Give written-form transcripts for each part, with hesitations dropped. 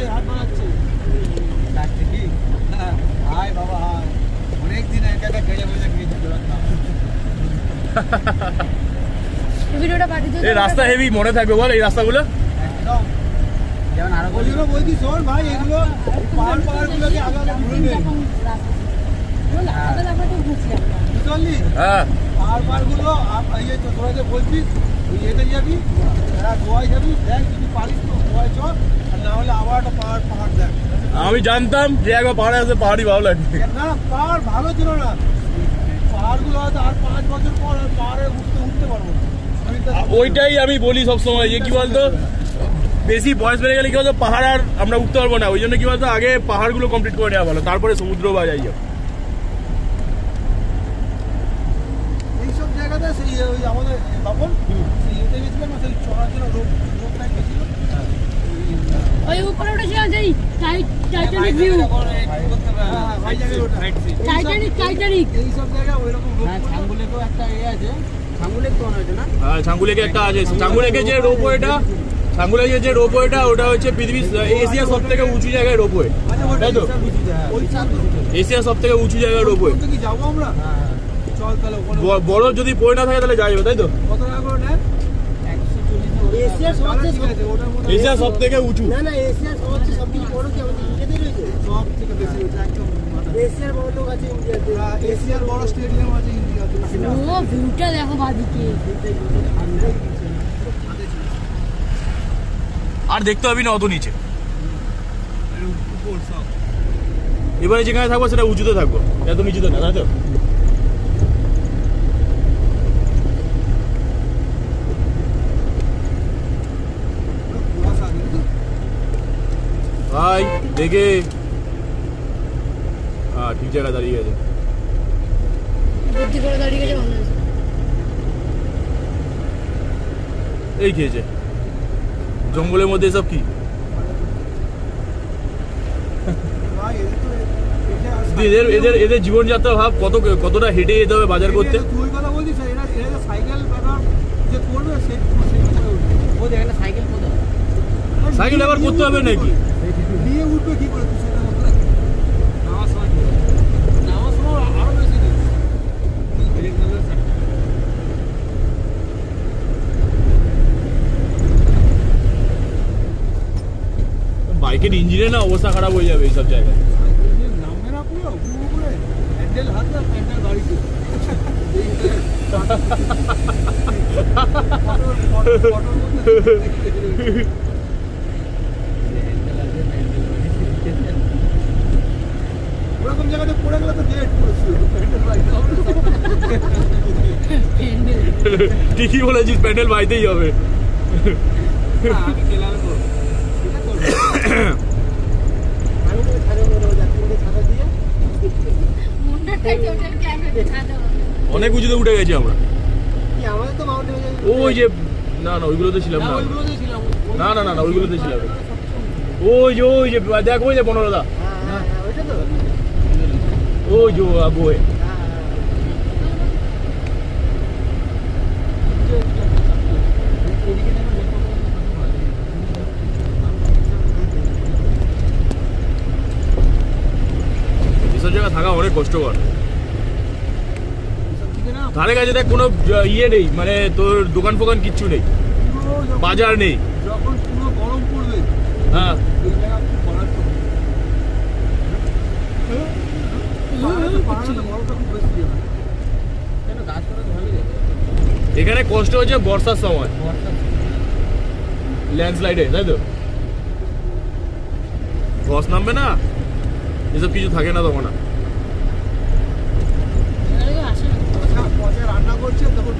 হাত বানাচ্ছে ডাকছে কি হাই বাবা হাই অনেক দিন একা একা খেয়ে বসে খেয়েছি ভিডিওটা পাঠিয়ে দিও। এই রাস্তা হেভি মনে থাকবে বল এই রাস্তাগুলো একদম যেমন আরো বলিও বলছি শোন ভাই এগুলো পাহাড়গুলোকে আগে আগে ঘুরে নে বুঝলি হ্যাঁ পাহাড়গুলো ইয়ে তো তোরা যে বলছিস ইয়েতে যাবি গোয়ায় যাবি দেখ যদি পারিস তো গোয়ায় চল আর না হলে আবার একটা পাহাড় দেখ আমি জানতাম যে একবার পাহাড়ে আসলে পাহাড়ি ভালো লাগবে না পাহাড় ভালো ছিল না পাহাড়গুলো হয়তো আর 5 বছর পর পাহাড়ে উঠতে পারবো ওইটাই আমি বলি সবসময় যে কি বলতো বেশি বয়স বেড়ে গেলে কি বলতো পাহাড় আর আমরা উঠতে পারবো না ওই জন্য কি বলতো আগে পাহাড়গুলো কমপ্লিট করে নেওয়া ভালো তারপরে সমুদ্র বা যাই যাও এইসব জায়গাতে সেই ওই আমাদের বাবন সেই ইয়েতে গেছিলাম সেই চড়ার জন্য রোড টাইপ গেছিল ওই উপরে উঠে যাও যাই টাইটানিক ভিউ টাইটানিক এইসব জায়গা ওইরকম ছাঙ্গুলেকেও একটা ইয়ে আছে ছাঙ্গুলেক তো হয়েছে না হ্যাঁ ছাঙ্গুলেকে একটা আছে ছাঙ্গুলেকে যে রোপওয়েটা ছাঙ্গুলেকে যে রোপওয়েটা ওটা হচ্ছে পৃথিবীর এশিয়ার সব থেকে উঁচু জায়গায় রোপওয়ে তাই তো এশিয়ার সব থেকে উঁচু জায়গায় রোপওয়ে কি যাবো আমরা চল তাহলে বড় যদি পড়ে না থাকে তাহলে যাইবে তাই তো কত টাকা করে নেন এশিয়ার সব থেকে উঁচু না না এশিয়ার সবচেয়ে সবথেকে বড় কি আমাদের ইন্ডিয়াতে রয়েছে সব থেকে বেশি হচ্ছে একদম এশিয়ার বড় লোক আছে ইন্ডিয়াতে এশিয়ার বড় স্টেডিয়াম আছে ইন্ডিয়াতে ও ভিউটা দেখো বাদিকে আর দেখতে হবে না অত নিচে এবারে যেখানে থাকবো সেটা উঁচুতে থাকবো এত নিচুতে না তাই তো ভাই দেখে হ্যাঁ ঠিক জায়গায় দাঁড়িয়ে গেছে বুদ্ধি করে দাঁড়িয়ে গেছে ভালো আছে এই খেয়েছে জঙ্গলের মধ্যে এসব কি এদের এদের এদের জীবনযাত্রা ভাব কতটা হেঁটে যেতে হবে বাজার করতে তুই কথা বলছিস এরা সাইকেল ব্যবহার যে করবে ও দেখেন সাইকেল কোথায় সাইকেল ব্যবহার করতে হবে নাকি নিয়ে উঠবে কি করে তুই সেটা মতো নামার সময় আরো বেশি বাইকের ইঞ্জিনের না অবস্থা খারাপ হয়ে যাবে এইসব জায়গায় নামবে না পুরো পুরো হ্যান্ডেল হাত না হ্যান্ডেল গাড়িতে ওরকম জায়গাতে পড়ে গেলে তো ডেট ঠিকই বলেছিস প্যান্ডেল বাইতেই হবে আমি গেলাম অনেক উঁচুতে উঠে গেছি আমরা আমাদের তো ওই যে না না ওইগুলোতে ছিলাম না না না না না ওইগুলোতে ছিলাম ওই যে দেখ ওই যে বনলতা ওই যে বয়ে এসব জায়গা থাকা অনেক কষ্টকর ধারে কাছে দেখ কোনো ইয়ে নেই মানে তোর দোকান ফোকান কিচ্ছু নেই বাজার নেই যখন পুরো গরম পড়বে হ্যাঁ এখানে কষ্ট হচ্ছে বর্ষার সময় ল্যান্ডস্লাইডে তাই তো ধস নামবে না এসব কিছু থাকে না তখন রান্না করছে তখন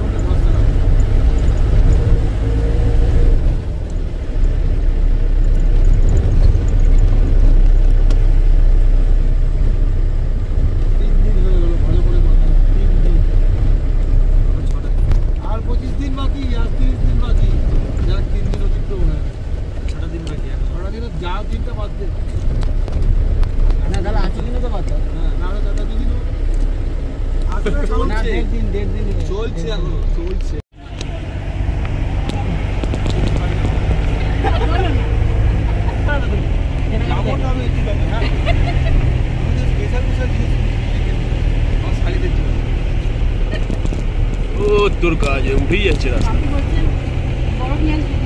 আর 25 দিন বাকি আর 30 দিন বাকি যার 3 দিন অতিক্রম হয় 6টা দিন বাকি 6টা দিন যা দিনটা বাদ দে না তাহলে আছে দিনও তো বাদ দাও না না দাদা দিন না দেড় দিন চলছে এখন চলছে ওটা আমি একটু ব্যাপার, হ্যাঁ আমাদের স্পেশাল স্পেশাল জিনিস আমার শাড়িদের জন্য। ও তোর কাজে উঠেই যাচ্ছে রাস্তা। আপনি বলছেন বরফ নিয়ে আসবেন?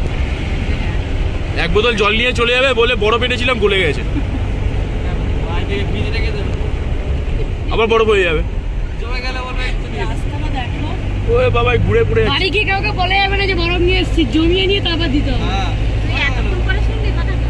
এক বোতল জল নিয়ে চলে যাবে বলে বরফ এনেছিলাম গলে গেছে, ফ্রিজে রেখে দেবে, আবার বরফ হয়ে যাবে। জমে গেলে বলবে একটু নিয়ে এসো। রাস্তাটা দেখো। ওই বাবা ঘুরে ঘুরে যাচ্ছে। বাড়ি গিয়ে কাউকে বলে যাবে না যে বরফ নিয়ে এসেছি, জমিয়ে নিয়ে তারপর দিতে হবে। হ্যাঁ তুই এতক্ষণ পরে শুনলি কথাটা?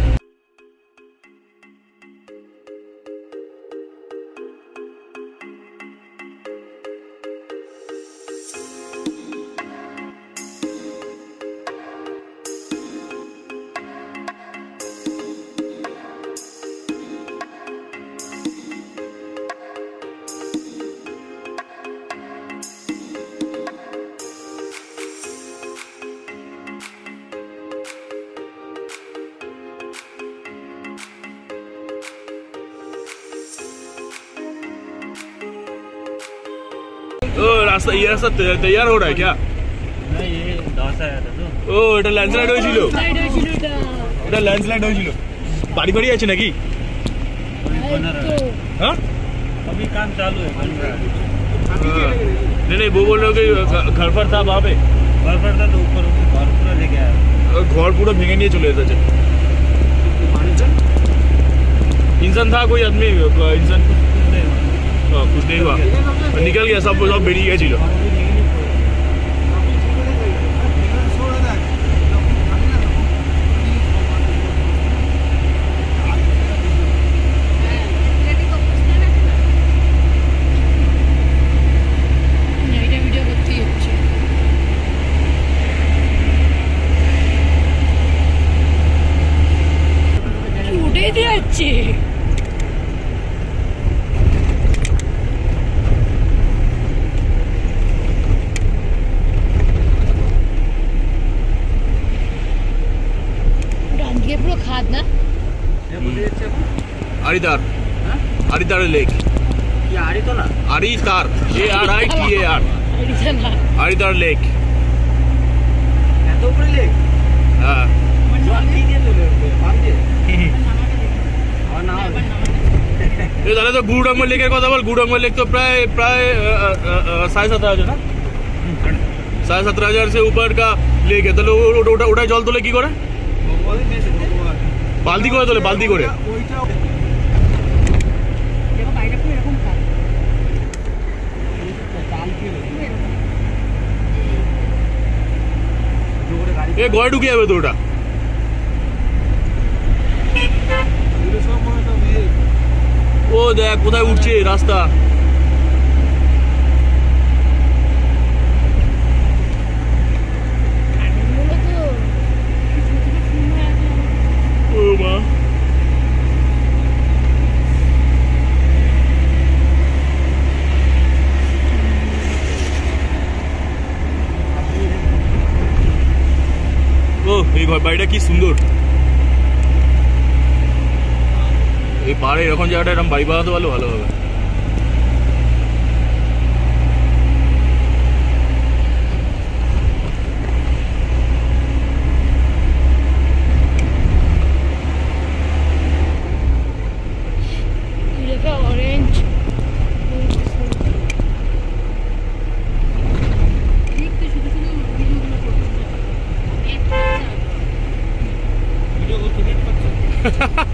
ओ रास्ता ये रास्ता तैयार हो रहा है क्या? না ये দশ আয়া তো ও এটা ল্যান্ডস্লাইড হয়েছিল, Slide হয়েছিল এটা। এটা ল্যান্ডস্লাইড হয়েছিল। বাড়ি বাড়ি আছে নাকি? এই তো। हाँ अभी काम चालू है बन रहा है। नहीं नहीं वो बोल रहे हो कि घर पर था वहाँ पे, घर पर था तो ऊपर घर पूरा लेके आया। घर पूरा ভেঙে নিয়ে চলে এসেছে। इंसान था कोई आदमी, इंसान कुछ नहीं हुआ, निकल गया, सब सब बेरिए গেছিল। এইটা ভিডিও করতেই হচ্ছে। উঠে দিয়ে যাচ্ছে। ডান দিকে পুরো খাদ না? আরিদার, আরিদার লেক, ये आ रही तो ना আরিদার, ARITAR, এটা না। আরিদার লেক। এত উপরে লেক হ্যাঁ জল কি দিয়ে চলে পাম দিয়ে আর না এই তাহলে তো গুরুডাঙ্গর লেকের কথা বল। গুরুডাঙ্গর লেক তো প্রায় প্রায় 17,500 না, 17,500 से ऊपर का लेक है। তাহলে ওটা জল তোলে কি করে? বালতি করে তোলে, বালতি করে। দেখো বাইরে পুরো এরকম খাদ। এ গড়ে ঢুকে যাবে তো ওটা। ও দেখ কোথায় উঠছে রাস্তা। খাদগুলো তো কিছু কিছু ফুল হয়ে আছে। ও মা, ও এই ঘর বাড়িটা কি সুন্দর। এই পাহাড়ে এরকম জায়গাটা এরকম বাড়ি বানাতে পারলে ভালো হবে। লেখা অরেঞ্জ। দেখতে শুধু শুধু ভিডিওগুলো করতে। ভিডিও করতে নেট পাচ্ছে